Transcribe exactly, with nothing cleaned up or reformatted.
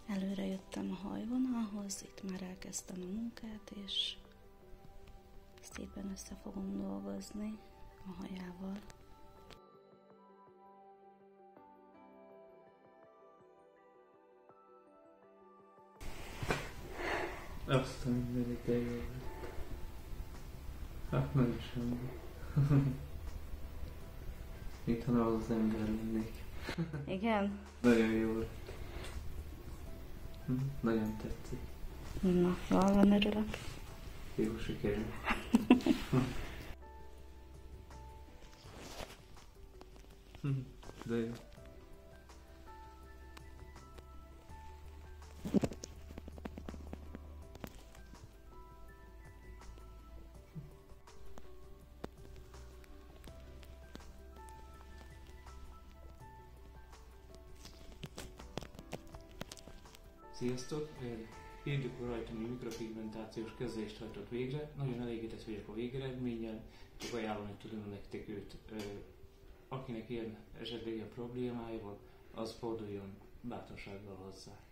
Előre jöttem a hajvonalhoz, itt már elkezdtem a munkát, és szépen össze fogom dolgozni a hajával. Azt a mindenit eljövök. Hát nem semmi. Mintha nem az az ember lennék. Igen? Nagyon jó lett. Hm, nagyon tetszik. Na, jól van, örülök. Jó sikerül. De jó. Sziasztok! Írjuk rajtam, hogy mikropigmentációs kezelést hajtott végre. Nagyon elégedett vagyok a végeredménnyel, csak ajánlani tudom nektek őt. Akinek ilyen esetleg ilyen problémája van, az forduljon bátorsággal hozzá.